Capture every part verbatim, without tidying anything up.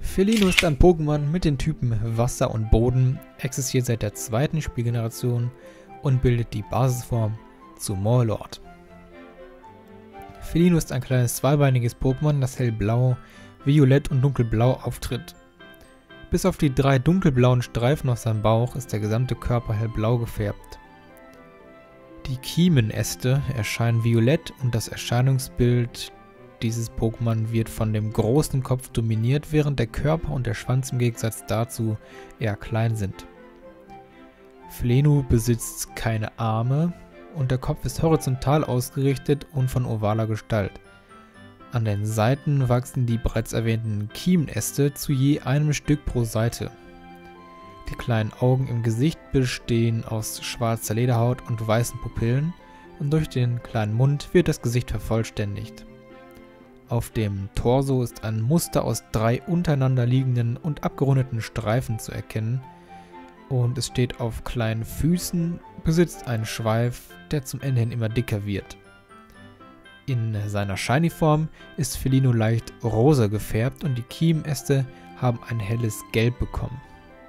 Feline ist ein Pokémon mit den Typen Wasser und Boden, existiert seit der zweiten Spielgeneration und bildet die Basisform zu Morlord. Feline ist ein kleines zweibeiniges Pokémon, das hellblau, violett und dunkelblau auftritt. Bis auf die drei dunkelblauen Streifen auf seinem Bauch ist der gesamte Körper hellblau gefärbt. Die Kiemenäste erscheinen violett und das Erscheinungsbild dieses Pokémon wird von dem großen Kopf dominiert, während der Körper und der Schwanz im Gegensatz dazu eher klein sind. Feline besitzt keine Arme und der Kopf ist horizontal ausgerichtet und von ovaler Gestalt. An den Seiten wachsen die bereits erwähnten Kiemenäste zu je einem Stück pro Seite. Die kleinen Augen im Gesicht bestehen aus schwarzer Lederhaut und weißen Pupillen und durch den kleinen Mund wird das Gesicht vervollständigt. Auf dem Torso ist ein Muster aus drei untereinander liegenden und abgerundeten Streifen zu erkennen und es steht auf kleinen Füßen, besitzt einen Schweif, der zum Ende hin immer dicker wird. In seiner Shiny-Form ist Feline leicht rosa gefärbt und die Kiemenäste haben ein helles Gelb bekommen.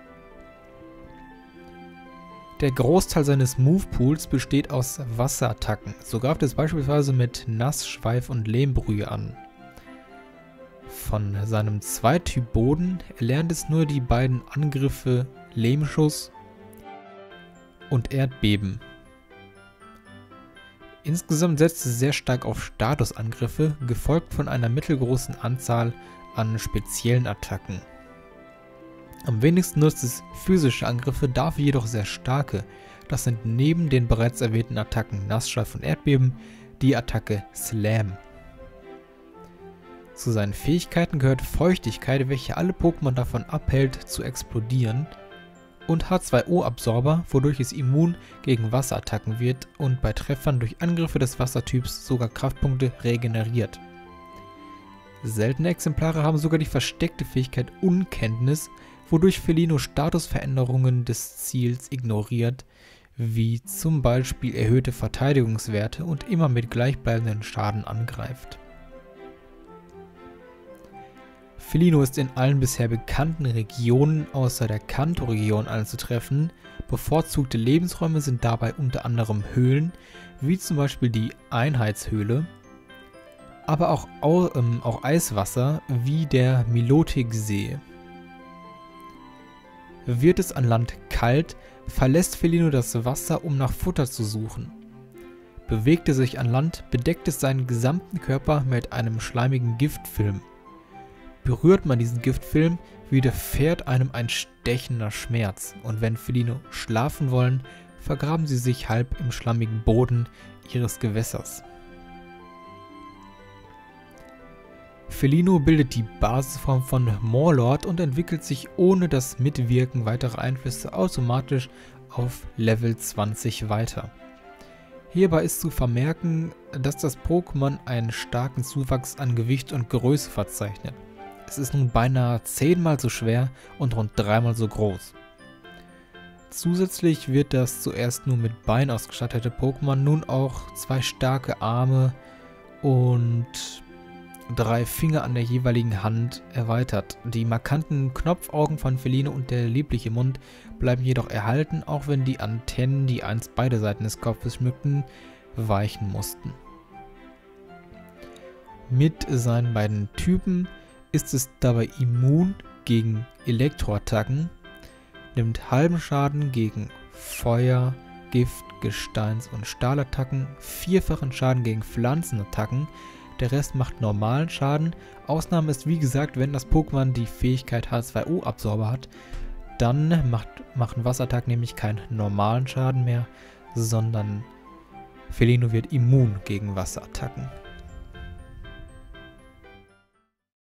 Der Großteil seines Move-Pools besteht aus Wasserattacken, so greift es beispielsweise mit Nass, Schweif und Lehmbrühe an. Von seinem Zweityp Boden erlernt es nur die beiden Angriffe Lehmschuss und Erdbeben. Insgesamt setzt es sehr stark auf Statusangriffe, gefolgt von einer mittelgroßen Anzahl an speziellen Attacken. Am wenigsten nutzt es physische Angriffe, dafür jedoch sehr starke. Das sind neben den bereits erwähnten Attacken Nassschweif und Erdbeben die Attacke Slam. Zu seinen Fähigkeiten gehört Feuchtigkeit, welche alle Pokémon davon abhält zu explodieren, und H zwei O-Absorber, wodurch es immun gegen Wasserattacken wird und bei Treffern durch Angriffe des Wassertyps sogar Kraftpunkte regeneriert. Seltene Exemplare haben sogar die versteckte Fähigkeit Unkenntnis, wodurch Feline Statusveränderungen des Ziels ignoriert, wie zum Beispiel erhöhte Verteidigungswerte und immer mit gleichbleibenden Schaden angreift. Feline ist in allen bisher bekannten Regionen außer der Kanto-Region anzutreffen. Bevorzugte Lebensräume sind dabei unter anderem Höhlen, wie zum Beispiel die Einheitshöhle, aber auch, ähm, auch Eiswasser wie der Milotic-See. Wird es an Land kalt, verlässt Feline das Wasser, um nach Futter zu suchen. Bewegt es sich an Land, bedeckt es seinen gesamten Körper mit einem schleimigen Giftfilm. Berührt man diesen Giftfilm, widerfährt einem ein stechender Schmerz und wenn Feline schlafen wollen, vergraben sie sich halb im schlammigen Boden ihres Gewässers. Feline bildet die Basisform von Morlord und entwickelt sich ohne das Mitwirken weiterer Einflüsse automatisch auf Level zwanzig weiter. Hierbei ist zu vermerken, dass das Pokémon einen starken Zuwachs an Gewicht und Größe verzeichnet. Es ist nun beinahe zehnmal so schwer und rund dreimal so groß. Zusätzlich wird das zuerst nur mit Beinen ausgestattete Pokémon nun auch zwei starke Arme und drei Finger an der jeweiligen Hand erweitert. Die markanten Knopfaugen von Feline und der liebliche Mund bleiben jedoch erhalten, auch wenn die Antennen, die einst beide Seiten des Kopfes schmückten, weichen mussten. Mit seinen beiden Typen ist es dabei immun gegen Elektroattacken, nimmt halben Schaden gegen Feuer, Gift, Gesteins- und Stahlattacken, vierfachen Schaden gegen Pflanzenattacken, der Rest macht normalen Schaden. Ausnahme ist wie gesagt, wenn das Pokémon die Fähigkeit H zwei O-Absorber hat, dann macht, machen Wasserattacken nämlich keinen normalen Schaden mehr, sondern Feline wird immun gegen Wasserattacken.